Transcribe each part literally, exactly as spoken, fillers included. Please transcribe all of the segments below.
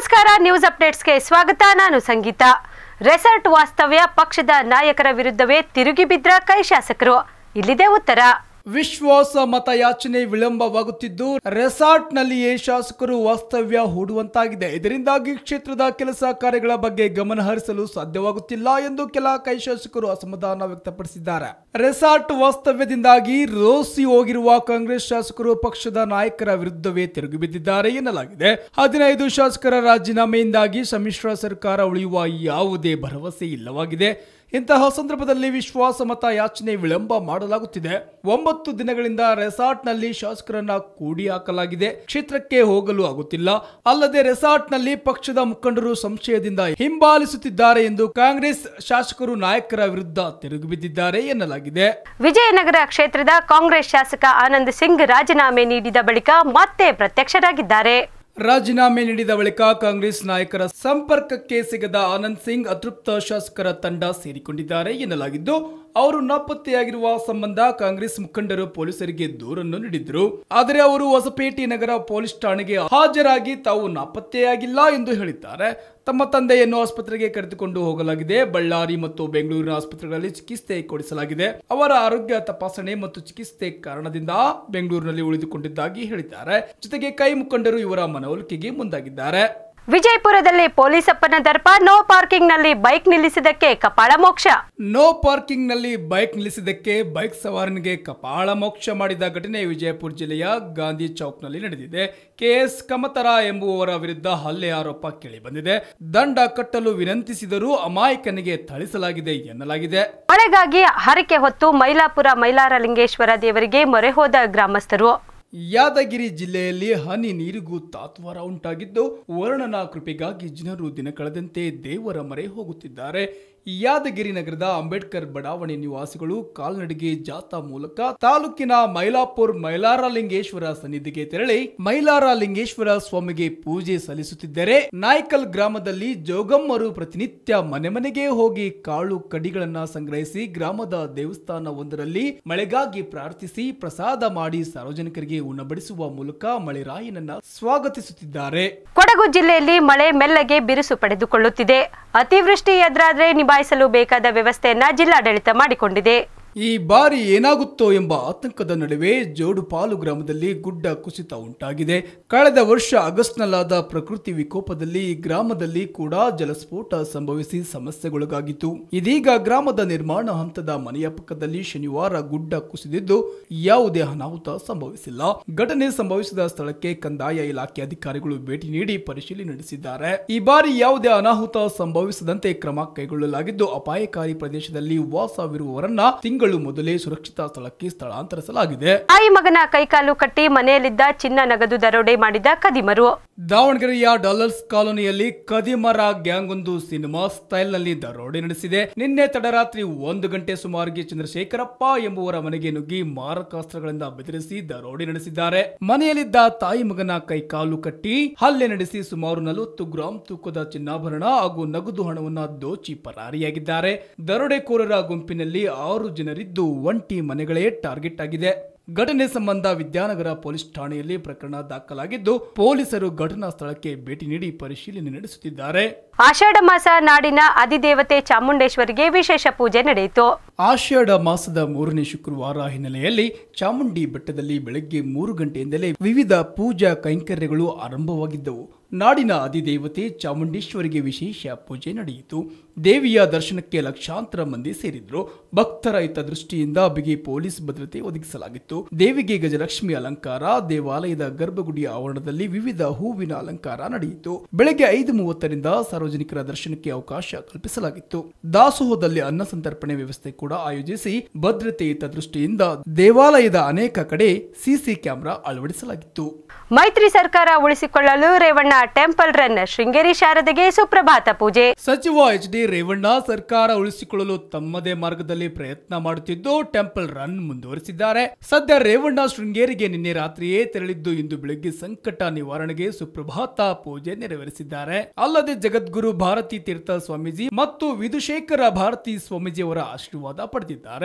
ನಮಸ್ಕಾರ ನ್ಯೂಸ್ ಅಪ್ಡೇಟ್ಸ್ಗೆ ಸ್ವಾಗತ. ನಾನು ಸಂಗೀತ. ರೆಸಾರ್ಟ್ ವಾಸ್ತವ್ಯ ಪಕ್ಷದ ನಾಯಕರ ವಿರುದ್ಧವೇ ತಿರುಗಿ ಬಿದ್ರ ಕೈ ಶಾಸಕರು. ಇಲ್ಲಿದೆ ಉತ್ತರ. ವಿಶ್ವಾಸ ಮತಯಾಚನೆ ವಿಳಂಬವಾಗುತ್ತಿದ್ದು ರೆಸಾರ್ಟ್ ನಲ್ಲಿಯೇ ಶಾಸಕರು ವಾಸ್ತವ್ಯ ಹೂಡುವಂತಾಗಿದೆ. ಇದರಿಂದಾಗಿ ಕ್ಷೇತ್ರದ ಕೆಲಸ ಕಾರ್ಯಗಳ ಬಗ್ಗೆ ಗಮನ ಹರಿಸಲು ಸಾಧ್ಯವಾಗುತ್ತಿಲ್ಲ ಎಂದು ಕೆಲ ಕೈ ಶಾಸಕರು ಅಸಮಾಧಾನ ವ್ಯಕ್ತಪಡಿಸಿದ್ದಾರೆ. ರೆಸಾರ್ಟ್ ವಾಸ್ತವ್ಯದಿಂದಾಗಿ ರೋಸಿ ಹೋಗಿರುವ ಕಾಂಗ್ರೆಸ್ ಶಾಸಕರು ಪಕ್ಷದ ನಾಯಕರ ವಿರುದ್ಧವೇ ತಿರುಗಿ ಬಿದ್ದಿದ್ದಾರೆ ಎನ್ನಲಾಗಿದೆ. ಹದಿನೈದು ಶಾಸಕರ ರಾಜೀನಾಮೆಯಿಂದಾಗಿ ಸಮ್ಮಿಶ್ರ ಸರ್ಕಾರ ಉಳಿಯುವ ಯಾವುದೇ ಭರವಸೆ ಇಲ್ಲವಾಗಿದೆ. ಇಂತಹ ಸಂದರ್ಭದಲ್ಲಿ ವಿಶ್ವಾಸ ಮತ ಯಾಚನೆ ವಿಳಂಬ ಮಾಡಲಾಗುತ್ತಿದೆ. ಒಂಬತ್ತು ದಿನಗಳಿಂದ ರೆಸಾರ್ಟ್ನಲ್ಲಿ ಶಾಸಕರನ್ನ ಕೂಡಿ ಹಾಕಲಾಗಿದೆ. ಕ್ಷೇತ್ರಕ್ಕೆ ಹೋಗಲು ಆಗುತ್ತಿಲ್ಲ. ಅಲ್ಲದೆ ರೆಸಾರ್ಟ್ನಲ್ಲಿ ಪಕ್ಷದ ಮುಖಂಡರು ಸಂಶಯದಿಂದ ಹಿಂಬಾಲಿಸುತ್ತಿದ್ದಾರೆ ಎಂದು ಕಾಂಗ್ರೆಸ್ ಶಾಸಕರು ನಾಯಕರ ವಿರುದ್ಧ ತಿರುಗಿ ಬಿದ್ದಿದ್ದಾರೆ ಎನ್ನಲಾಗಿದೆ. ವಿಜಯನಗರ ಕ್ಷೇತ್ರದ ಕಾಂಗ್ರೆಸ್ ಶಾಸಕ ಆನಂದ್ ಸಿಂಗ್ ರಾಜೀನಾಮೆ ನೀಡಿದ ಬಳಿಕ ಮತ್ತೆ ಪ್ರತ್ಯಕ್ಷರಾಗಿದ್ದಾರೆ. ರಾಜೀನಾಮೆ ನೀಡಿದ ಬಳಿಕ ಕಾಂಗ್ರೆಸ್ ನಾಯಕರ ಸಂಪರ್ಕಕ್ಕೆ ಸಿಗದ ಆನಂದ್ ಸಿಂಗ್ ಅತೃಪ್ತ ಶಾಸಕರ ತಂಡ ಸೇರಿಕೊಂಡಿದ್ದಾರೆ ಎನ್ನಲಾಗಿದ್ದು, ಅವರು ನಾಪತ್ತೆಯಾಗಿರುವ ಸಂಬಂಧ ಕಾಂಗ್ರೆಸ್ ಮುಖಂಡರು ಪೊಲೀಸರಿಗೆ ದೂರನ್ನು ನೀಡಿದ್ರು. ಆದರೆ ಅವರು ಹೊಸಪೇಟೆ ನಗರ ಪೊಲೀಸ್ ಠಾಣೆಗೆ ಹಾಜರಾಗಿ ತಾವು ನಾಪತ್ತೆಯಾಗಿಲ್ಲ ಎಂದು ಹೇಳಿದ್ದಾರೆ. ತಮ್ಮ ತಂದೆಯನ್ನು ಆಸ್ಪತ್ರೆಗೆ ಕರೆದುಕೊಂಡು ಹೋಗಲಾಗಿದೆ. ಬಳ್ಳಾರಿ ಮತ್ತು ಬೆಂಗಳೂರಿನ ಆಸ್ಪತ್ರೆಗಳಲ್ಲಿ ಚಿಕಿತ್ಸೆ ಕೊಡಿಸಲಾಗಿದೆ. ಅವರ ಆರೋಗ್ಯ ತಪಾಸಣೆ ಮತ್ತು ಚಿಕಿತ್ಸೆ ಕಾರಣದಿಂದ ಬೆಂಗಳೂರಿನಲ್ಲಿ ಉಳಿದುಕೊಂಡಿದ್ದಾಗಿ ಹೇಳಿದ್ದಾರೆ. ಜೊತೆಗೆ ಕೈ ಮುಖಂಡರು ಇವರ ಮನವೊಲಿಕೆಗೆ ಮುಂದಾಗಿದ್ದಾರೆ. ವಿಜಯಪುರದಲ್ಲಿ ಪೊಲೀಸಪ್ಪನ ದರ್ಪ. ನೋ ಪಾರ್ಕಿಂಗ್ ನಲ್ಲಿ ಬೈಕ್ ನಿಲ್ಲಿಸಿದ್ದಕ್ಕೆ ಕಪಾಳ ಮೋಕ್ಷ. ನೋ ಪಾರ್ಕಿಂಗ್ ನಲ್ಲಿ ಬೈಕ್ ನಿಲ್ಲಿಸಿದ್ದಕ್ಕೆ ಬೈಕ್ ಸವಾರನಿಗೆ ಕಪಾಳ ಮೋಕ್ಷ ಮಾಡಿದ ಘಟನೆ ವಿಜಯಪುರ ಜಿಲ್ಲೆಯ ಗಾಂಧಿ ಚೌಕ್ ನಲ್ಲಿ ನಡೆದಿದೆ. ಕೆಎಸ್ ಕಮತರ ಎಂಬುವವರ ವಿರುದ್ಧ ಹಲ್ಲೆ ಆರೋಪ ಕೇಳಿ ಬಂದಿದೆ. ದಂಡ ಕಟ್ಟಲು ವಿನಂತಿಸಿದರೂ ಅಮಾಯಕನಿಗೆ ಥಳಿಸಲಾಗಿದೆ ಎನ್ನಲಾಗಿದೆ. ಮಳೆಗಾಗಿ ಹರಕೆ ಹೊತ್ತು ಮೈಲಾಪುರ ಮೈಲಾರಲಿಂಗೇಶ್ವರ ದೇವರಿಗೆ ಮೊರೆ ಹೋದ ಗ್ರಾಮಸ್ಥರು. ಯಾದಗಿರಿ ಜಿಲ್ಲೆಯಲ್ಲಿ ಹನಿ ನೀರಿಗೂ ತಾತ್ವಾರ ಉಂಟಾಗಿದ್ದು, ವರುಣನ ಕೃಪೆಗಾಗಿ ಜನರು ದಿನ ಕಳೆದಂತೆ ದೇವರ ಮೊರೆ ಹೋಗುತ್ತಿದ್ದಾರೆ. ಯಾದಗಿರಿ ನಗರದ ಅಂಬೇಡ್ಕರ್ ಬಡಾವಣೆ ನಿವಾಸಿಗಳು ಕಾಲ್ನಡಿಗೆ ಜಾಥಾ ಮೂಲಕ ತಾಲೂಕಿನ ಮೈಲಾಪುರ್ ಮೈಲಾರಲಿಂಗೇಶ್ವರ ಸನ್ನಿಧಿಗೆ ತೆರಳಿ ಮೈಲಾರಲಿಂಗೇಶ್ವರ ಸ್ವಾಮಿಗೆ ಪೂಜೆ ಸಲ್ಲಿಸುತ್ತಿದ್ದರೆ, ನಾಯ್ಕಲ್ ಗ್ರಾಮದಲ್ಲಿ ಜೋಗಮ್ಮರು ಪ್ರತಿನಿತ್ಯ ಮನೆ ಮನೆಗೆ ಹೋಗಿ ಕಾಳು ಕಡಿಗಳನ್ನ ಸಂಗ್ರಹಿಸಿ ಗ್ರಾಮದ ದೇವಸ್ಥಾನ ಒಂದರಲ್ಲಿ ಮಳೆಗಾಗಿ ಪ್ರಾರ್ಥಿಸಿ ಪ್ರಸಾದ ಮಾಡಿ ಸಾರ್ವಜನಿಕರಿಗೆ ಉಣಬಡಿಸುವ ಮೂಲಕ ಮಳೆರಾಯನನ್ನ ಸ್ವಾಗತಿಸುತ್ತಿದ್ದಾರೆ. ಕೊಡಗು ಜಿಲ್ಲೆಯಲ್ಲಿ ಮಳೆ ಮೆಲ್ಲಗೆ ಬಿರುಸು ಪಡೆದುಕೊಳ್ಳುತ್ತಿದೆ. ಅತಿವೃಷ್ಟಿ ಎದುರಾದ್ರೆ ನಿಭಾಯಿಸಲು ಬೇಕಾದ ವ್ಯವಸ್ಥೆಯನ್ನ ಜಿಲ್ಲಾಡಳಿತ ಮಾಡಿಕೊಂಡಿದೆ. ಈ ಬಾರಿ ಏನಾಗುತ್ತೋ ಎಂಬ ಆತಂಕದ ನಡುವೆ ಜೋಡುಪಾಲು ಗ್ರಾಮದಲ್ಲಿ ಗುಡ್ಡ ಕುಸಿತ ಉಂಟಾಗಿದೆ. ಕಳೆದ ವರ್ಷ ಆಗಸ್ಟ್ನಲ್ಲಾದ ಪ್ರಕೃತಿ ವಿಕೋಪದಲ್ಲಿ ಈ ಗ್ರಾಮದಲ್ಲಿ ಕೂಡ ಜಲಸ್ಫೋಟ ಸಂಭವಿಸಿ ಸಮಸ್ಯೆಗೊಳಗಾಗಿತ್ತು. ಇದೀಗ ಗ್ರಾಮದ ನಿರ್ಮಾಣ ಹಂತದ ಮನೆಯ ಪಕ್ಕದಲ್ಲಿ ಶನಿವಾರ ಗುಡ್ಡ ಕುಸಿದಿದ್ದು ಯಾವುದೇ ಅನಾಹುತ ಸಂಭವಿಸಿಲ್ಲ. ಘಟನೆ ಸಂಭವಿಸಿದ ಸ್ಥಳಕ್ಕೆ ಕಂದಾಯ ಇಲಾಖೆ ಅಧಿಕಾರಿಗಳು ಭೇಟಿ ನೀಡಿ ಪರಿಶೀಲನೆ ನಡೆಸಿದ್ದಾರೆ. ಈ ಬಾರಿ ಯಾವುದೇ ಅನಾಹುತ ಸಂಭವಿಸದಂತೆ ಕ್ರಮ ಕೈಗೊಳ್ಳಲಾಗಿದ್ದು, ಅಪಾಯಕಾರಿ ಪ್ರದೇಶದಲ್ಲಿ ವಾಸವಿರುವವರನ್ನ ತಿಂಗಳು ಮೊದಲೇ ಸುರಕ್ಷಿತ ಸ್ಥಳಕ್ಕೆ ಸ್ಥಳಾಂತರಿಸಲಾಗಿದೆ. ತಾಯಿ ಮಗನ ಕೈಕಾಲು ಕಟ್ಟಿ ಮನೆಯಲ್ಲಿದ್ದ ಚಿನ್ನ ನಗದು ದರೋಡೆ ಮಾಡಿದ ಕದಿಮರು. ದಾವಣಗೆರೆಯ ಡಾಲರ್ಸ್ ಕಾಲೋನಿಯಲ್ಲಿ ಕದಿಮರ ಗ್ಯಾಂಗ್ ಒಂದು ಸಿನಿಮಾ ಸ್ಟೈಲ್ ನಲ್ಲಿ ದರೋಡೆ ನಡೆಸಿದೆ. ನಿನ್ನೆ ತಡರಾತ್ರಿ ಒಂದು ಗಂಟೆ ಸುಮಾರಿಗೆ ಚಂದ್ರಶೇಖರಪ್ಪ ಎಂಬುವರ ಮನೆಗೆ ನುಗ್ಗಿ ಮಾರಕಾಸ್ತ್ರಗಳಿಂದ ಬೆದರಿಸಿ ದರೋಡೆ ನಡೆಸಿದ್ದಾರೆ. ಮನೆಯಲ್ಲಿದ್ದ ತಾಯಿ ಮಗನ ಕೈಕಾಲು ಕಟ್ಟಿ ಹಲ್ಲೆ ನಡೆಸಿ ಸುಮಾರು ನಲವತ್ತು ಗ್ರಾಂ ತೂಕದ ಚಿನ್ನಾಭರಣ ಹಾಗೂ ನಗದು ಹಣವನ್ನ ದೋಚಿ ಪರಾರಿಯಾಗಿದ್ದಾರೆ. ದರೋಡೆಕೋರರ ಗುಂಪಿನಲ್ಲಿ ಆರು ಜನರಿದ್ದು ಒಂಟಿ ಮನೆಗಳೇ ಟಾರ್ಗೆಟ್ ಆಗಿದೆ. ಘಟನೆ ಸಂಬಂಧ ವಿದ್ಯಾನಗರ ಪೊಲೀಸ್ ಠಾಣೆಯಲ್ಲಿ ಪ್ರಕರಣ ದಾಖಲಾಗಿದ್ದು, ಪೊಲೀಸರು ಘಟನಾ ಸ್ಥಳಕ್ಕೆ ಭೇಟಿ ನೀಡಿ ಪರಿಶೀಲನೆ ನಡೆಸುತ್ತಿದ್ದಾರೆ. ಆಷಾಢ ಮಾಸ ನಾಡಿನ ಅಧಿದೇವತೆ ಚಾಮುಂಡೇಶ್ವರಿಗೆ ವಿಶೇಷ ಪೂಜೆ ನಡೆಯಿತು. ಆಷಾಢ ಮಾಸದ ಮೂರನೇ ಶುಕ್ರವಾರ ಹಿನ್ನೆಲೆಯಲ್ಲಿ ಚಾಮುಂಡಿ ಬೆಟ್ಟದಲ್ಲಿ ಬೆಳಗ್ಗೆ ಮೂರು ಗಂಟೆಯಿಂದಲೇ ವಿವಿಧ ಪೂಜಾ ಕೈಂಕರ್ಯಗಳು ಆರಂಭವಾಗಿದ್ದವು. ನಾಡಿನ ಅಧಿದೇವತೆ ಚಾಮುಂಡೇಶ್ವರಿಗೆ ವಿಶೇಷ ಪೂಜೆ ನಡೆಯಿತು. ದೇವಿಯ ದರ್ಶನಕ್ಕೆ ಲಕ್ಷಾಂತರ ಮಂದಿ ಸೇರಿದ್ರು. ಭಕ್ತರ ಹಿತದೃಷ್ಟಿಯಿಂದ ಬಿಗಿ ಪೊಲೀಸ್ ಭದ್ರತೆ ಒದಗಿಸಲಾಗಿತ್ತು. ದೇವಿಗೆ ಗಜಲಕ್ಷ್ಮಿ ಅಲಂಕಾರ, ದೇವಾಲಯದ ಗರ್ಭಗುಡಿಯ ಆವರಣದಲ್ಲಿ ವಿವಿಧ ಹೂವಿನ ಅಲಂಕಾರ ನಡೆಯಿತು. ಬೆಳಗ್ಗೆ ಐದು ಮೂವತ್ತರಿಂದ ಸಾರ್ವಜನಿಕರ ದರ್ಶನಕ್ಕೆ ಅವಕಾಶ ಕಲ್ಪಿಸಲಾಗಿತ್ತು. ದಾಸೋಹದಲ್ಲಿ ಅನ್ನ ಸಂತರ್ಪಣೆ ವ್ಯವಸ್ಥೆ ಕೂಡ ಆಯೋಜಿಸಿ ಭದ್ರತೆ ಹಿತದೃಷ್ಟಿಯಿಂದ ದೇವಾಲಯದ ಅನೇಕ ಕಡೆ ಸಿಸಿ ಕ್ಯಾಮೆರಾ ಅಳವಡಿಸಲಾಗಿತ್ತು. ಮೈತ್ರಿ ಸರ್ಕಾರ ಉಳಿಸಿಕೊಳ್ಳಲು ರೇವಣ್ಣ ಟೆಂಪಲ್ ರನ್. ಶೃಂಗೇರಿ ಶಾರದೆಗೆ ಸುಪ್ರಭಾತ ಪೂಜೆ. ಸಚಿವ ಎಚ್ ಡಿ ರೇವಣ್ಣ ಸರ್ಕಾರ ಉಳಿಸಿಕೊಳ್ಳಲು ತಮ್ಮದೇ ಮಾರ್ಗದಲ್ಲಿ ಪ್ರಯತ್ನ ಮಾಡುತ್ತಿದ್ದು ಟೆಂಪಲ್ ರನ್ ಮುಂದುವರಿಸಿದ್ದಾರೆ. ಸದ್ಯ ರೇವಣ್ಣ ಶೃಂಗೇರಿಗೆ ನಿನ್ನೆ ರಾತ್ರಿಯೇ ತೆರಳಿದ್ದು ಇಂದು ಬೆಳಗ್ಗೆ ಸಂಕಟ ನಿವಾರಣೆಗೆ ಸುಪ್ರಭಾತ ಪೂಜೆ ನೆರವೇರಿಸಿದ್ದಾರೆ. ಅಲ್ಲದೆ ಜಗದ್ಗುರು ಭಾರತಿ ತೀರ್ಥ ಸ್ವಾಮೀಜಿ ಮತ್ತು ವಿಧುಶೇಖರ ಭಾರತಿ ಸ್ವಾಮೀಜಿ ಅವರ ಆಶೀರ್ವಾದ ಪಡೆದಿದ್ದಾರೆ.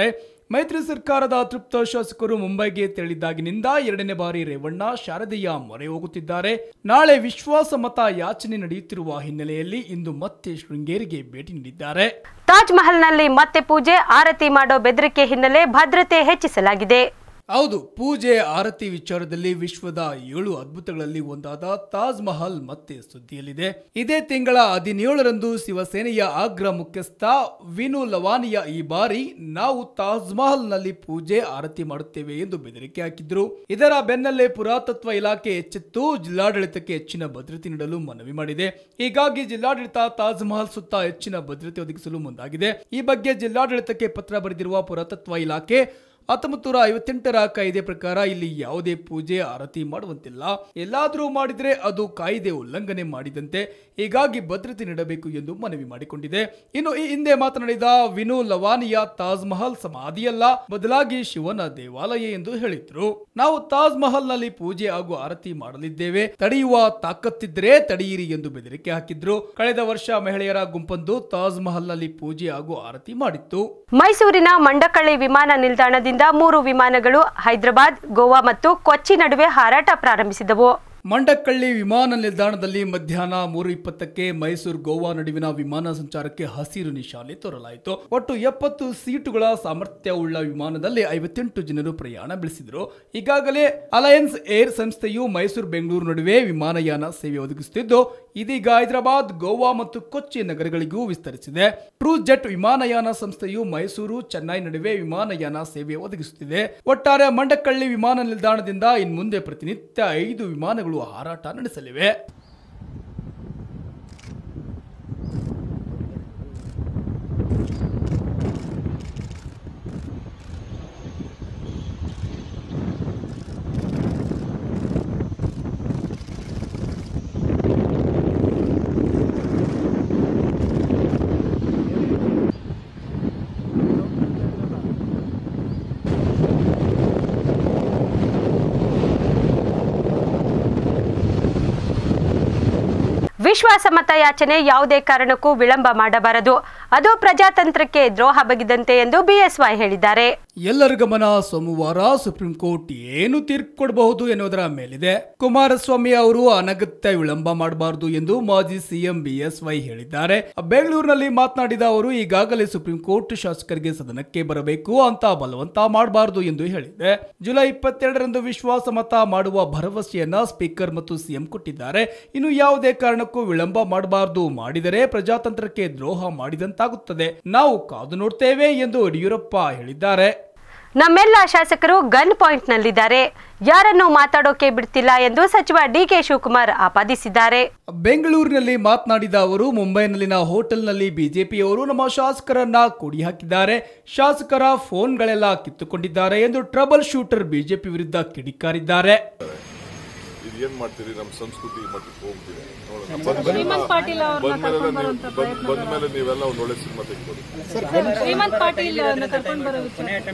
ಮೈತ್ರಿ ಸರ್ಕಾರದ ಅತೃಪ್ತ ಶಾಸಕರು ಮುಂಬೈಗೆ ತೆರಳಿದ್ದಾಗಿನಿಂದ ಎರಡನೇ ಬಾರಿ ರೇವಣ್ಣ ಶಾರದೆಯ ಮೊರೆ ಹೋಗುತ್ತಿದ್ದಾರೆ. ನಾಳೆ ವಿಶ್ವಾಸ ಮತ ಯಾಚನೆ ನಡೆಯುತ್ತಿರುವ ಹಿನ್ನೆಲೆಯಲ್ಲಿ ಇಂದು ಮತ್ತೆ ಶೃಂಗೇರಿಗೆ ಭೇಟಿ ನೀಡಿದ್ದಾರೆ. ತಾಜ್ ಮಹಲ್ನಲ್ಲಿ ಮತ್ತೆ ಪೂಜೆ ಆರತಿ ಮಾಡೋ ಬೆದರಿಕೆ ಹಿನ್ನೆಲೆ ಭದ್ರತೆ ಹೆಚ್ಚಿಸಲಾಗಿದೆ. ಹೌದು, ಪೂಜೆ ಆರತಿ ವಿಚಾರದಲ್ಲಿ ವಿಶ್ವದ ಏಳು ಅದ್ಭುತಗಳಲ್ಲಿ ಒಂದಾದ ತಾಜ್ ಮಹಲ್ ಮತ್ತೆ ಸುದ್ದಿಯಲ್ಲಿದೆ. ಇದೇ ತಿಂಗಳ ಹದಿನೇಳರಂದು ಶಿವಸೇನೆಯ ಅಗ್ರ ಮುಖ್ಯಸ್ಥ ವಿನು ಲವಾನಿಯಾ ಈ ಬಾರಿ ನಾವು ತಾಜ್ ಮಹಲ್ ನಲ್ಲಿ ಪೂಜೆ ಆರತಿ ಮಾಡುತ್ತೇವೆ ಎಂದು ಬೆದರಿಕೆ ಹಾಕಿದ್ರು. ಇದರ ಬೆನ್ನಲ್ಲೇ ಪುರಾತತ್ವ ಇಲಾಖೆ ಎಚ್ಚೆತ್ತು ಜಿಲ್ಲಾಡಳಿತಕ್ಕೆ ಹೆಚ್ಚಿನ ಭದ್ರತೆ ನೀಡಲು ಮನವಿ ಮಾಡಿದೆ. ಹೀಗಾಗಿ ಜಿಲ್ಲಾಡಳಿತ ತಾಜ್ ಮಹಲ್ ಸುತ್ತ ಹೆಚ್ಚಿನ ಭದ್ರತೆ ಒದಗಿಸಲು ಮುಂದಾಗಿದೆ. ಈ ಬಗ್ಗೆ ಜಿಲ್ಲಾಡಳಿತಕ್ಕೆ ಪತ್ರ ಬರೆದಿರುವ ಪುರಾತತ್ವ ಇಲಾಖೆ ಹತ್ತೊಂಬತ್ತು ನೂರ ಐವತ್ತೆಂಟರ ಕಾಯ್ದೆ ಪ್ರಕಾರ ಇಲ್ಲಿ ಯಾವುದೇ ಪೂಜೆ ಆರತಿ ಮಾಡುವಂತಿಲ್ಲ. ಎಲ್ಲಾದರೂ ಮಾಡಿದರೆ ಅದು ಕಾಯ್ದೆ ಉಲ್ಲಂಘನೆ ಮಾಡಿದಂತೆ. ಹೀಗಾಗಿ ಭದ್ರತೆ ನೀಡಬೇಕು ಎಂದು ಮನವಿ ಮಾಡಿಕೊಂಡಿದೆ. ಇನ್ನು ಈ ಹಿಂದೆ ಮಾತನಾಡಿದ ವಿನು ಲವಾನಿಯಾ ತಾಜ್ ಮಹಲ್ ಸಮಾಧಿಯಲ್ಲ, ಬದಲಾಗಿ ಶಿವನ ದೇವಾಲಯ ಎಂದು ಹೇಳಿದ್ರು. ನಾವು ತಾಜ್ ಮಹಲ್ ನಲ್ಲಿ ಪೂಜೆ ಹಾಗೂ ಆರತಿ ಮಾಡಲಿದ್ದೇವೆ, ತಡೆಯುವ ತಾಕತ್ತಿದ್ರೆ ತಡೆಯಿರಿ ಎಂದು ಬೆದರಿಕೆ ಹಾಕಿದ್ರು. ಕಳೆದ ವರ್ಷ ಮಹಿಳೆಯರ ಗುಂಪೊಂದು ತಾಜ್ ಮಹಲ್ ನಲ್ಲಿ ಪೂಜೆ ಹಾಗೂ ಆರತಿ ಮಾಡಿತ್ತು. ಮೈಸೂರಿನ ಮಂಡಕಳ್ಳಿ ವಿಮಾನ ನಿಲ್ದಾಣದಿಂದ ಮೂರು ವಿಮಾನಗಳು ಹೈದರಾಬಾದ್, ಗೋವಾ ಮತ್ತು ಕೊಚ್ಚಿ ನಡುವೆ ಹಾರಾಟ ಪ್ರಾರಂಭಿಸಿದವು. ಮಂಡಕಳ್ಳಿ ವಿಮಾನ ನಿಲ್ದಾಣದಲ್ಲಿ ಮಧ್ಯಾಹ್ನ ಮೂರು ಇಪ್ಪತ್ತಕ್ಕೆ ಮೈಸೂರು ಗೋವಾ ನಡುವಿನ ವಿಮಾನ ಸಂಚಾರಕ್ಕೆ ಹಸಿರು ನಿಶಾನೆ ತೋರಲಾಯಿತು. ಒಟ್ಟು ಎಪ್ಪತ್ತು ಸೀಟುಗಳ ಸಾಮರ್ಥ್ಯವುಳ್ಳ ವಿಮಾನದಲ್ಲಿ ಐವತ್ತೆಂಟು ಜನರು ಪ್ರಯಾಣ ಬೆಳೆಸಿದರು. ಈಗಾಗಲೇ ಅಲಯನ್ಸ್ ಏರ್ ಸಂಸ್ಥೆಯು ಮೈಸೂರು ಬೆಂಗಳೂರು ನಡುವೆ ವಿಮಾನಯಾನ ಸೇವೆ ಒದಗಿಸುತ್ತಿದ್ದು, ಇದೀಗ ಹೈದರಾಬಾದ್, ಗೋವಾ ಮತ್ತು ಕೊಚ್ಚಿ ನಗರಗಳಿಗೂ ವಿಸ್ತರಿಸಿದೆ. ಟ್ರೂ ಜೆಟ್ ವಿಮಾನಯಾನ ಸಂಸ್ಥೆಯು ಮೈಸೂರು, ಚೆನ್ನೈ ನಡುವೆ ವಿಮಾನಯಾನ ಸೇವೆ ಒದಗಿಸುತ್ತಿದೆ. ಒಟ್ಟಾರೆ ಮಂಡಕಳ್ಳಿ ವಿಮಾನ ನಿಲ್ದಾಣದಿಂದ ಇನ್ಮುಂದೆ ಪ್ರತಿನಿತ್ಯ ಐದು ವಿಮಾನಗಳು ಹಾರಾಟ ನಡೆಸಲಿವೆ. ವಿಶ್ವಾಸಮತ ಯಾಚನೆ ಯಾವುದೇ ಕಾರಣಕ್ಕೂ ವಿಳಂಬ ಮಾಡಬಾರದು, ಅದು ಪ್ರಜಾತಂತ್ರಕ್ಕೆ ದ್ರೋಹ ಬಗೆದಂತೆ ಎಂದು ಬಿಎಸ್ವೈ ಹೇಳಿದ್ದಾರೆ. ಎಲ್ಲರ ಗಮನ ಸೋಮವಾರ ಸುಪ್ರೀಂ ಕೋರ್ಟ್ ಏನು ತೀರ್ಪು ಕೊಡಬಹುದು ಎನ್ನುವುದರ ಮೇಲಿದೆ. ಕುಮಾರಸ್ವಾಮಿ ಅವರು ಅನಗತ್ಯ ವಿಳಂಬ ಮಾಡಬಾರದು ಎಂದು ಮಾಜಿ ಸಿಎಂ ಬಿಎಸ್ವೈ ಹೇಳಿದ್ದಾರೆ. ಬೆಂಗಳೂರಿನಲ್ಲಿ ಮಾತನಾಡಿದ ಅವರು ಈಗಾಗಲೇ ಸುಪ್ರೀಂ ಕೋರ್ಟ್ ಶಾಸಕರಿಗೆ ಸದನಕ್ಕೆ ಬರಬೇಕು ಅಂತ ಬಲವಂತ ಮಾಡಬಾರದು ಎಂದು ಹೇಳಿದೆ. ಜುಲೈ ಇಪ್ಪತ್ತೆರಡರಂದು ವಿಶ್ವಾಸ ಮತ ಮಾಡುವ ಭರವಸೆಯನ್ನ ಸ್ಪೀಕರ್ ಮತ್ತು ಸಿಎಂ ಕೊಟ್ಟಿದ್ದಾರೆ. ಇನ್ನು ಯಾವುದೇ ಕಾರಣಕ್ಕೂ ವಿಳಂಬ ಮಾಡಬಾರದು, ಮಾಡಿದರೆ ಪ್ರಜಾತಂತ್ರಕ್ಕೆ ದ್ರೋಹ ಮಾಡಿದಂತಾಗುತ್ತದೆ. ನಾವು ಕಾದು ನೋಡ್ತೇವೆ ಎಂದು ಯಡಿಯೂರಪ್ಪ ಹೇಳಿದ್ದಾರೆ. ನಮ್ಮೆಲ್ಲ ಶಾಸಕರು ಗನ್ ಪಾಯಿಂಟ್ ನಲ್ಲಿದ್ದಾರೆ, ಯಾರನ್ನು ಮಾತಾಡೋಕೆ ಬಿಡ್ತಿಲ್ಲ ಎಂದು ಸಚಿವ ಡಿಕೆ ಶಿವಕುಮಾರ್ ಆಪಾದಿಸಿದ್ದಾರೆ. ಬೆಂಗಳೂರಿನಲ್ಲಿ ಮಾತನಾಡಿದ ಅವರು ಮುಂಬೈನಲ್ಲಿನ ಹೋಟೆಲ್ನಲ್ಲಿ ಬಿಜೆಪಿಯವರು ನಮ್ಮ ಶಾಸಕರನ್ನ ಕೂಡಿ ಹಾಕಿದ್ದಾರೆ, ಶಾಸಕರ ಫೋನ್ಗಳೆಲ್ಲ ಕಿತ್ತುಕೊಂಡಿದ್ದಾರೆ ಎಂದು ಟ್ರಬಲ್ ಶೂಟರ್ ಬಿಜೆಪಿ ವಿರುದ್ಧ ಕಿಡಿಕಾರಿದ್ದಾರೆ. ಏನ್ ಮಾಡ್ತೀರಿ, ನಮ್ಮ ಸಂಸ್ಕೃತಿ ಮಟ್ಟಕ್ಕೆ ಹೋಗ್ತೀರಿ. ಶ್ರೀಮಂತ್ ಪಾಟೀಲ್ ಬಂದ ಮೇಲೆ ನೀವೆಲ್ಲ ಒಂದು ಒಳ್ಳೆ ಸಿನಿಮಾ ತೆಗೆದು ಶ್ರೀಮಂತ್ ಪಾಟೀಲ್ ಕರ್ಕೊಂಡು ಬರೋ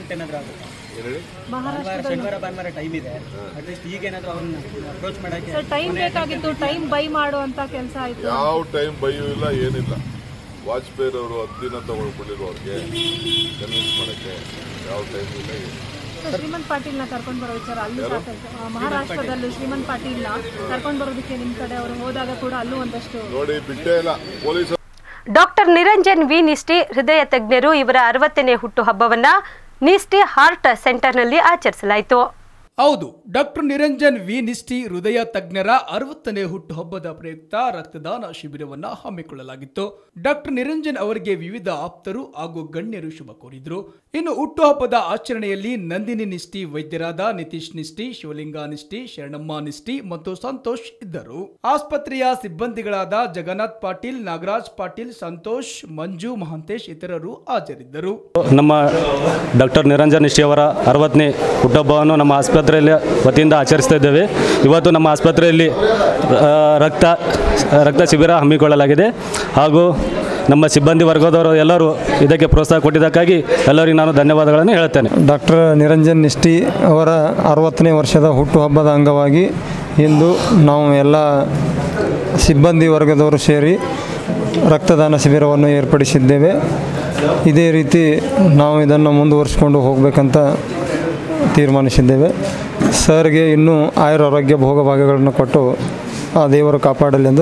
ಟೈಮ್ ಬೇಕಾಗಿತ್ತು, ಟೈಮ್ ಬೈ ಮಾಡುವಂತ ಕೆಲಸ ಆಯ್ತು. ಯಾವ ಟೈಮ್ ಬೈಯೂ ಇಲ್ಲ, ಏನಿಲ್ಲ. ವಾಜಪೇಯಿ ಅವರು ಹತ್ತು ದಿನ ತಗೊಳ್ಕೊಂಡಿರೋ ಅವ್ರಿಗೆ ಕನ್ವಿನ್ಸ್ ಮಾಡಕ್ಕೆ ಯಾವ ಟೈಮ್ ಇಲ್ಲ. ಶ್ರೀಮಂತ್ ಪಾಟೀಲ್ ನ ಕರ್ಕೊಂಡು ಬರೋ ವಿಚಾರ ಅಲ್ಲಿ ಮಹಾರಾಷ್ಟ್ರದಲ್ಲೂ ಶ್ರೀಮಂತ್ ಪಾಟೀಲ್ ನ ಕರ್ಕೊಂಡು ಬರೋದಕ್ಕೆ ನಿಮ್ ಕಡೆ ಅವರು ಹೋದಾಗ ಕೂಡ ಅಲ್ಲೂ ಒಂದಷ್ಟು ನೋಡಿ ಬಿಟ್ಟೇ ಇಲ್ಲ. ಪೊಲೀಸ್ ಡಾಕ್ಟರ್ ನಿರಂಜನ್ ವಿ ನಿಷ್ಠಿ ಹೃದಯ ತಜ್ಞರು ಇವರ ಅರವತ್ತನೇ ಹುಟ್ಟುಹಬ್ಬವನ್ನ ನಿಷ್ಠಿ ಹಾರ್ಟ್ ಸೆಂಟರ್ನಲ್ಲಿ ಆಚರಿಸಲಾಯಿತು. ಹೌದು, ಡಾಕ್ಟರ್ ನಿರಂಜನ್ ವಿ ನಿಷ್ಠಿ ಹೃದಯ ತಜ್ಞರ ಅರವತ್ತನೇ ಹುಟ್ಟುಹಬ್ಬದ ಪ್ರಯುಕ್ತ ರಕ್ತದಾನ ಶಿಬಿರವನ್ನ ಹಮ್ಮಿಕೊಳ್ಳಲಾಗಿತ್ತು. ಡಾಕ್ಟರ್ ನಿರಂಜನ್ ಅವರಿಗೆ ವಿವಿಧ ಆಪ್ತರು ಹಾಗೂ ಗಣ್ಯರು ಶುಭ ಕೋರಿದ್ರು. ಇನ್ನು ಹುಟ್ಟುಹಬ್ಬದ ಆಚರಣೆಯಲ್ಲಿ ನಂದಿನಿ ನಿಷ್ಠಿ ವೈದ್ಯರಾದ ನಿತೀಶ್ ನಿಷ್ಠಿ, ಶಿವಲಿಂಗ ನಿಷ್ಠಿ, ಶರಣಮ್ಮ ನಿಷ್ಠಿ ಮತ್ತು ಸಂತೋಷ್ ಇದ್ದರು. ಆಸ್ಪತ್ರೆಯ ಸಿಬ್ಬಂದಿಗಳಾದ ಜಗನ್ನಾಥ್ ಪಾಟೀಲ್, ನಾಗರಾಜ್ ಪಾಟೀಲ್, ಸಂತೋಷ್, ಮಂಜು, ಮಹಾಂತೇಶ್ ಇತರರು ಹಾಜರಿದ್ದರು. ನಮ್ಮ ಡಾಕ್ಟರ್ ನಿರಂಜನ್ ನಿಷ್ಠಿ ಅವರ ಅರವತ್ತನೇ ಹುಟ್ಟುಹಬ್ಬವನ್ನು ನಮ್ಮ ಆಸ್ಪತ್ರೆ ವತಿಯಿಂದ ಆಚರಿಸ್ತಾ ಇದ್ದೇವೆ. ಇವತ್ತು ನಮ್ಮ ಆಸ್ಪತ್ರೆಯಲ್ಲಿ ರಕ್ತ ರಕ್ತ ಶಿಬಿರ ಹಮ್ಮಿಕೊಳ್ಳಲಾಗಿದೆ ಹಾಗೂ ನಮ್ಮ ಸಿಬ್ಬಂದಿ ವರ್ಗದವರು ಎಲ್ಲರೂ ಇದಕ್ಕೆ ಪ್ರೋತ್ಸಾಹ ಕೊಟ್ಟಿದ್ದಕ್ಕಾಗಿ ಎಲ್ಲರಿಗೂ ನಾನು ಧನ್ಯವಾದಗಳನ್ನು ಹೇಳುತ್ತೇನೆ. ಡಾಕ್ಟರ್ ನಿರಂಜನ್ ನಿಷ್ಠಿ ಅವರ ಅರವತ್ತನೇ ವರ್ಷದ ಹುಟ್ಟುಹಬ್ಬದ ಅಂಗವಾಗಿ ಇಂದು ನಾವು ಎಲ್ಲ ಸಿಬ್ಬಂದಿ ವರ್ಗದವರು ಸೇರಿ ರಕ್ತದಾನ ಶಿಬಿರವನ್ನು ಏರ್ಪಡಿಸಿದ್ದೇವೆ. ಇದೇ ರೀತಿ ನಾವು ಇದನ್ನು ಮುಂದುವರಿಸ್ಕೊಂಡು ಹೋಗಬೇಕಂತ ತೀರ್ಮಾನಿಸಿದ್ದೇವೆ. ಸರ್ಗೆ ಇನ್ನೂ ಆಯುರಾರೋಗ್ಯ ಭೋಗಭಾಗ್ಯಗಳನ್ನು ಕೊಟ್ಟು ಆ ದೇವರು ಕಾಪಾಡಲೆಂದು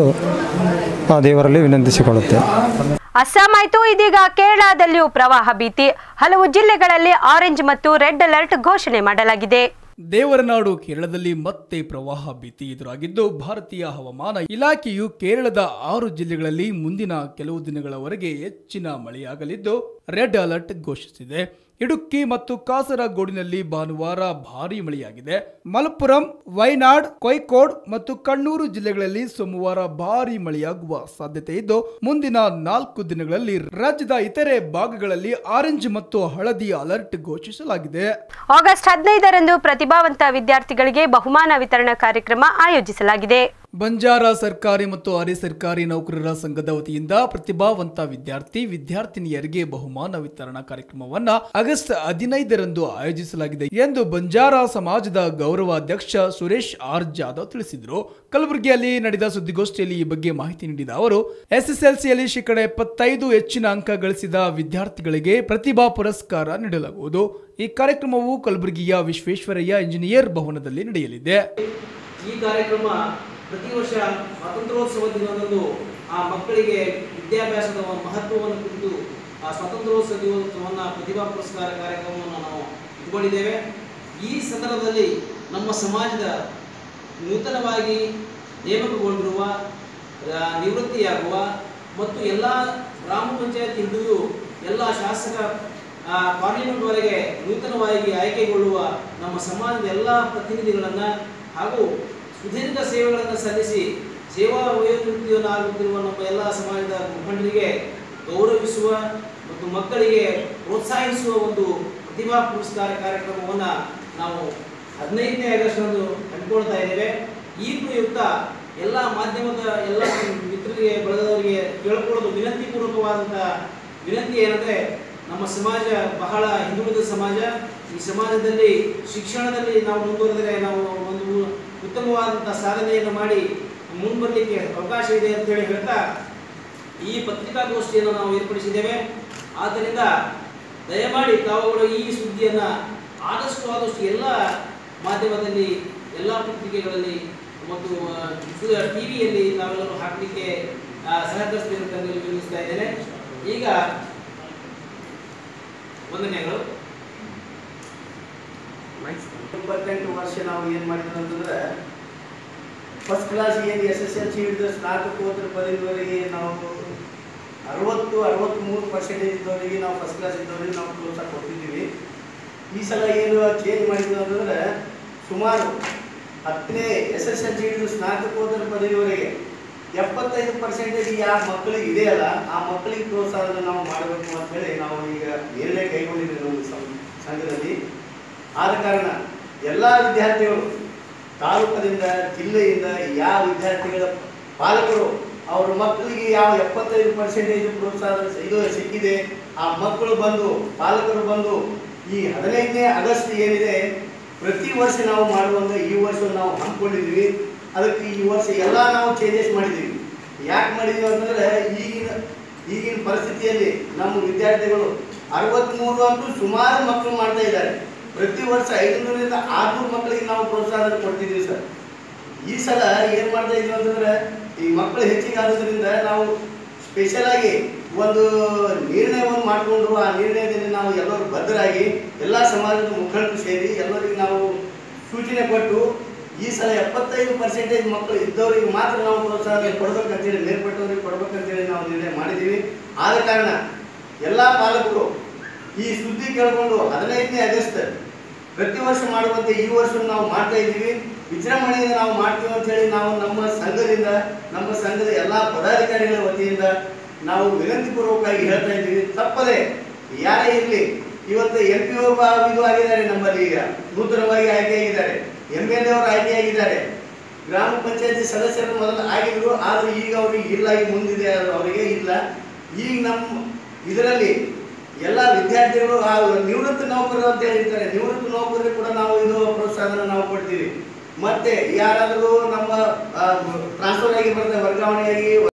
ಆ ದೇವರಲ್ಲಿ ವಿನಂತಿಸಿಕೊಳ್ಳುತ್ತೇವೆ. ಅಸ್ಸಾಂ ಆಯಿತು, ಇದೀಗ ಕೇರಳದಲ್ಲಿಯೂ ಪ್ರವಾಹ ಭೀತಿ. ಹಲವು ಜಿಲ್ಲೆಗಳಲ್ಲಿ ಆರೆಂಜ್ ಮತ್ತು ರೆಡ್ ಅಲರ್ಟ್ ಘೋಷಣೆ ಮಾಡಲಾಗಿದೆ. ದೇವರ ನಾಡು ಕೇರಳದಲ್ಲಿ ಮತ್ತೆ ಪ್ರವಾಹ ಭೀತಿ ಎದುರಾಗಿದ್ದು, ಭಾರತೀಯ ಹವಾಮಾನ ಇಲಾಖೆಯು ಕೇರಳದ ಆರು ಜಿಲ್ಲೆಗಳಲ್ಲಿ ಮುಂದಿನ ಕೆಲವು ದಿನಗಳವರೆಗೆ ಹೆಚ್ಚಿನ ಮಳೆಯಾಗಲಿದ್ದು ರೆಡ್ ಅಲರ್ಟ್ ಘೋಷಿಸಿದೆ. ಇಡುಕ್ಕಿ ಮತ್ತು ಕಾಸರಗೋಡಿನಲ್ಲಿ ಭಾನುವಾರ ಭಾರೀ ಮಳೆಯಾಗಿದೆ. ಮಲಪ್ಪುರಂ, ವಯನಾಡ್, ಕೋಯಿಕೋಡ್ ಮತ್ತು ಕಣ್ಣೂರು ಜಿಲ್ಲೆಗಳಲ್ಲಿ ಸೋಮವಾರ ಭಾರೀ ಮಳೆಯಾಗುವ ಸಾಧ್ಯತೆ ಇದ್ದು, ಮುಂದಿನ ನಾಲ್ಕು ದಿನಗಳಲ್ಲಿ ರಾಜ್ಯದ ಇತರೆ ಭಾಗಗಳಲ್ಲಿ ಆರೆಂಜ್ ಮತ್ತು ಹಳದಿ ಅಲರ್ಟ್ ಘೋಷಿಸಲಾಗಿದೆ. ಆಗಸ್ಟ್ ಹದಿನೈದರಂದು ಪ್ರತಿಭಾವಂತ ವಿದ್ಯಾರ್ಥಿಗಳಿಗೆ ಬಹುಮಾನ ವಿತರಣಾ ಕಾರ್ಯಕ್ರಮ ಆಯೋಜಿಸಲಾಗಿದೆ. ಬಂಜಾರ ಸರ್ಕಾರಿ ಮತ್ತು ಅರೆ ಸರ್ಕಾರಿ ನೌಕರರ ಸಂಘದ ವತಿಯಿಂದ ಪ್ರತಿಭಾವಂತ ವಿದ್ಯಾರ್ಥಿ ವಿದ್ಯಾರ್ಥಿನಿಯರಿಗೆ ಬಹುಮಾನ ವಿತರಣಾ ಕಾರ್ಯಕ್ರಮವನ್ನ ಆಗಸ್ಟ್ ಹದಿನೈದರಂದು ಆಯೋಜಿಸಲಾಗಿದೆ ಎಂದು ಬಂಜಾರ ಸಮಾಜದ ಗೌರವಾಧ್ಯಕ್ಷ ಸುರೇಶ್ ಆರ್ ಜಾಧವ್ ತಿಳಿಸಿದರು. ಕಲಬುರಗಿಯಲ್ಲಿ ನಡೆದ ಸುದ್ದಿಗೋಷ್ಠಿಯಲ್ಲಿ ಈ ಬಗ್ಗೆ ಮಾಹಿತಿ ನೀಡಿದ ಅವರು, ಎಸ್ಎಸ್ಎಲ್ಸಿಯಲ್ಲಿ ಶೇಕಡ ಎಪ್ಪತ್ತೈದು ಹೆಚ್ಚಿನ ಅಂಕ ಗಳಿಸಿದ ವಿದ್ಯಾರ್ಥಿಗಳಿಗೆ ಪ್ರತಿಭಾ ಪುರಸ್ಕಾರ ನೀಡಲಾಗುವುದು. ಈ ಕಾರ್ಯಕ್ರಮವು ಕಲಬುರಗಿಯ ವಿಶ್ವೇಶ್ವರಯ್ಯ ಇಂಜಿನಿಯರ್ ಭವನದಲ್ಲಿ ನಡೆಯಲಿದೆ. ಈ ಕಾರ್ಯಕ್ರಮ ಪ್ರತಿ ವರ್ಷ ಸ್ವಾತಂತ್ರ್ಯೋತ್ಸವ ದಿನದಂದು ಆ ಮಕ್ಕಳಿಗೆ ವಿದ್ಯಾಭ್ಯಾಸದ ಮಹತ್ವವನ್ನು ಕುರಿತು ಆ ಸ್ವಾತಂತ್ರ್ಯೋತ್ಸವ ದಿನೋತ್ಸವವನ್ನು ಪ್ರತಿಭಾ ಪುರಸ್ಕಾರ ಕಾರ್ಯಕ್ರಮವನ್ನು ನಾವು ಇಟ್ಕೊಂಡಿದ್ದೇವೆ. ಈ ಸಂದರ್ಭದಲ್ಲಿ ನಮ್ಮ ಸಮಾಜದ ನೂತನವಾಗಿ ನೇಮಕಗೊಂಡಿರುವ, ನಿವೃತ್ತಿಯಾಗುವ ಮತ್ತು ಎಲ್ಲ ಗ್ರಾಮ ಪಂಚಾಯತ್ ಹಿಡಿದು ಎಲ್ಲ ಶಾಸಕ ಪಾರ್ಲಿಮೆಂಟ್ವರೆಗೆ ನೂತನವಾಗಿ ಆಯ್ಕೆಗೊಳ್ಳುವ ನಮ್ಮ ಸಮಾಜದ ಎಲ್ಲ ಪ್ರತಿನಿಧಿಗಳನ್ನು ಹಾಗೂ ಸುದೀರ್ಘ ಸೇವೆಗಳನ್ನು ಸಲ್ಲಿಸಿ ಸೇವಾ ವಯೋವೃತ್ತಿಯನ್ನು ಆಗುತ್ತಿರುವ ನಮ್ಮ ಎಲ್ಲ ಸಮಾಜದ ಮುಖಂಡರಿಗೆ ಗೌರವಿಸುವ ಮತ್ತು ಮಕ್ಕಳಿಗೆ ಪ್ರೋತ್ಸಾಹಿಸುವ ಒಂದು ಪ್ರತಿಭಾ ಪುರಸ್ಕಾರ ಕಾರ್ಯಕ್ರಮವನ್ನು ನಾವು ಹದಿನೈದನೇ ಆಗಸ್ಟ್ರಂದು ಹಮ್ಮಿಕೊಳ್ತಾ ಇದ್ದೇವೆ. ಈ ಪ್ರಯುಕ್ತ ಎಲ್ಲ ಮಾಧ್ಯಮದ ಎಲ್ಲ ಮಿತ್ರರಿಗೆ ಬಳಗದವರಿಗೆ ಕೇಳಿಕೊಳ್ಳೋದು ವಿನಂತಿಪೂರ್ವಕವಾದಂಥ ವಿನಂತಿ ಏನಂದರೆ, ನಮ್ಮ ಸಮಾಜ ಬಹಳ ಹಿಂದುಳಿದ ಸಮಾಜ. ಈ ಸಮಾಜದಲ್ಲಿ ಶಿಕ್ಷಣದಲ್ಲಿ ನಾವು ಮುಂದುವರೆದರೆ ನಾವು ಒಂದು ಉತ್ತಮವಾದಂಥ ಸಾಧನೆಯನ್ನು ಮಾಡಿ ಮುಂಬರಲಿಕ್ಕೆ ಅವಕಾಶ ಇದೆ ಅಂತೇಳಿ ಹೇಳ್ತಾ ಈ ಪತ್ರಿಕಾಗೋಷ್ಠಿಯನ್ನು ನಾವು ಏರ್ಪಡಿಸಿದ್ದೇವೆ. ಆದ್ದರಿಂದ ದಯಮಾಡಿ ತಾವುಗಳು ಈ ಸುದ್ದಿಯನ್ನು ಆದಷ್ಟು ಆದಷ್ಟು ಎಲ್ಲ ಮಾಧ್ಯಮದಲ್ಲಿ, ಎಲ್ಲ ಪತ್ರಿಕೆಗಳಲ್ಲಿ ಮತ್ತು ಟಿ ವಿಯಲ್ಲಿ ನಾವೆಲ್ಲರೂ ಹಾಕಲಿಕ್ಕೆ ಸಹಕರಿಸಬೇಕು ಅಂತ ವಿನಂತಿಸ್ತಾ ಇದ್ದೇನೆ. ಈಗ ವಂದನೆಗಳು. ಇಪ್ಪತ್ತೆಂಟು ವರ್ಷ ನಾವು ಏನು ಮಾಡಿದ್ವಿ ಅಂತಂದ್ರೆ, ಫಸ್ಟ್ ಕ್ಲಾಸ್ ಏನು ಎಸ್ ಎಸ್ ಎಲ್ ಸಿ ಹಿಡಿದು ಸ್ನಾತಕೋತ್ತರ ಪದವಿವರೆಗೆ ನಾವು ಅರವತ್ತು ಅರವತ್ತ್ಮೂರು ಪರ್ಸೆಂಟೇಜ್ ಇದ್ದವರಿಗೆ ನಾವು ಫಸ್ಟ್ ಕ್ಲಾಸ್ ಇದ್ದವರಿಗೆ ನಾವು ಪ್ರೋತ್ಸಾಹ ಕೊಡ್ತಿದ್ದೀವಿ. ಈ ಸಲ ಏನು ಚೇಂಜ್ ಮಾಡಿದ್ವಿ ಅಂತಂದರೆ, ಸುಮಾರು ಹತ್ತನೇ ಎಸ್ ಎಸ್ ಎಲ್ ಸಿ ಹಿಡಿದು ಸ್ನಾತಕೋತ್ತರ ಪದವಿವರೆಗೆ ಎಪ್ಪತ್ತೈದು ಪರ್ಸೆಂಟೇಜ್ ಯಾವ ಮಕ್ಕಳಿಗೆ ಇದೆಯಲ್ಲ ಆ ಮಕ್ಕಳಿಗೆ ಪ್ರೋತ್ಸಾಹವನ್ನು ನಾವು ಮಾಡಬೇಕು ಅಂತೇಳಿ ನಾವು ಈಗ ನಿರ್ಣಯ ಕೈಗೊಂಡಿದ್ದೀವಿ ನಮ್ಮ ಸಂಘದಲ್ಲಿ. ಆದ ಕಾರಣ ಎಲ್ಲ ವಿದ್ಯಾರ್ಥಿಗಳು ತಾಲೂಕದಿಂದ, ಜಿಲ್ಲೆಯಿಂದ ಯಾವ ವಿದ್ಯಾರ್ಥಿಗಳ ಪಾಲಕರು ಅವ್ರ ಮಕ್ಕಳಿಗೆ ಯಾವ ಎಪ್ಪತ್ತೈದು ಪರ್ಸೆಂಟೇಜ್ ಪ್ರೋತ್ಸಾಹ ಇದು ಸಿಕ್ಕಿದೆ, ಆ ಮಕ್ಕಳು ಬಂದು ಪಾಲಕರು ಬಂದು ಈ ಹದಿನೈದನೇ ಆಗಸ್ಟ್ ಏನಿದೆ ಪ್ರತಿ ವರ್ಷ ನಾವು ಮಾಡುವಂಥ ಈ ವರ್ಷ ನಾವು ಹಮ್ಮಿಕೊಂಡಿದ್ದೀವಿ. ಅದಕ್ಕೆ ಈ ವರ್ಷ ಎಲ್ಲ ನಾವು ಚೇಂಜಸ್ ಮಾಡಿದ್ದೀವಿ. ಯಾಕೆ ಮಾಡಿದ್ದೀವಿ ಅಂತಂದರೆ, ಈಗಿನ ಈಗಿನ ಪರಿಸ್ಥಿತಿಯಲ್ಲಿ ನಮ್ಮ ವಿದ್ಯಾರ್ಥಿಗಳು ಅರವತ್ತ್ಮೂರು ಅಂತೂ ಸುಮಾರು ಮಕ್ಕಳು ಮಾಡ್ತಾ ಇದ್ದಾರೆ. ಪ್ರತಿ ವರ್ಷ ಐದುನೂರರಿಂದ ಆರುನೂರು ಮಕ್ಕಳಿಗೆ ನಾವು ಪ್ರೋತ್ಸಾಹ ಕೊಡ್ತಿದ್ದೀವಿ ಸರ್. ಈ ಸಲ ಏನು ಮಾಡ್ತಾ ಇದ್ದೀವಿ ಅಂತಂದರೆ, ಈ ಮಕ್ಕಳು ಹೆಚ್ಚಿಗೆ ಆಗೋದ್ರಿಂದ ನಾವು ಸ್ಪೆಷಲಾಗಿ ಒಂದು ನಿರ್ಣಯವನ್ನು ಮಾಡಿಕೊಂಡು ಆ ನಿರ್ಣಯದಲ್ಲಿ ನಾವು ಎಲ್ಲರೂ ಬದ್ಧರಾಗಿ ಎಲ್ಲ ಸಮಾಜದ ಮುಖಂಡರು ಸೇರಿ ಎಲ್ಲರಿಗೆ ನಾವು ಸೂಚನೆ ಕೊಟ್ಟು ಈ ಸಲ ಎಪ್ಪತ್ತೈದು ಪರ್ಸೆಂಟೇಜ್ ಮಕ್ಕಳು ಇದ್ದವರಿಗೆ ಮಾತ್ರ ನಾವು ಪ್ರೋತ್ಸಾಹ ಕೊಡಬೇಕಂತೇಳಿ, ಮೇಲ್ಪಟ್ಟವರಿಗೆ ಕೊಡಬೇಕಂತೇಳಿ ನಾವು ನಿರ್ಣಯ ಮಾಡಿದ್ದೀವಿ. ಆದ ಕಾರಣ ಎಲ್ಲ ಪಾಲಕರು ಈ ಸುದ್ದಿ ಕೇಳಿಕೊಂಡು ಹದಿನೈದನೇ ಆಗಸ್ಟ್ ಪ್ರತಿ ವರ್ಷ ಮಾಡುವಂತೆ ಈ ವರ್ಷ ನಾವು ಮಾಡ್ತಾ ಇದ್ದೀವಿ. ವಿಜೃಂಭಣೆಯಿಂದ ನಾವು ಮಾಡ್ತೀವಿ ಅಂತ ಹೇಳಿ ನಾವು ನಮ್ಮ ಸಂಘದಿಂದ, ನಮ್ಮ ಸಂಘದ ಎಲ್ಲ ಪದಾಧಿಕಾರಿಗಳ ವತಿಯಿಂದ ನಾವು ವಿನಂತಿಪೂರ್ವಕವಾಗಿ ಹೇಳ್ತಾ ಇದ್ದೀವಿ. ತಪ್ಪದೆ ಯಾರೇ ಇರಲಿ, ಇವತ್ತು ಎಂ ಪಿ ಅವರು ಇದು ಆಗಿದ್ದಾರೆ, ನಮ್ಮಲ್ಲಿ ಈಗ ನೂತನವಾಗಿ ಆಯ್ಕೆಯಾಗಿದ್ದಾರೆ, ಎಮ್ ಎಲ್ ಎ ಅವರು ಆಯ್ಕೆಯಾಗಿದ್ದಾರೆ, ಗ್ರಾಮ ಪಂಚಾಯತಿ ಸದಸ್ಯರು ಮೊದಲು ಆಗಿದ್ರು, ಆದರೆ ಈಗ ಅವ್ರಿಗೆ ಇಲ್ಲ, ಈಗ ಮುಂದಿದೆ ಅವರಿಗೆ ಇಲ್ಲ. ಈಗ ನಮ್ಮ ಇದರಲ್ಲಿ ಎಲ್ಲ ವಿದ್ಯಾರ್ಥಿಗಳು ಆ ನಿವೃತ್ತ ನೌಕರರು ಅಂತ ಹೇಳಿರ್ತಾರೆ, ನಿವೃತ್ತ ನೌಕರರಿಗೆ ಕೂಡ ನಾವು ಇದು ಪ್ರೋತ್ಸಾಹನ ನಾವು ಕೊಡ್ತೀವಿ. ಮತ್ತೆ ಯಾರಾದರೂ ನಮ್ಮ ಟ್ರಾನ್ಸ್ಫರ್ ಆಗಿ ಬರ್ತದೆ, ವರ್ಗಾವಣೆಯಾಗಿ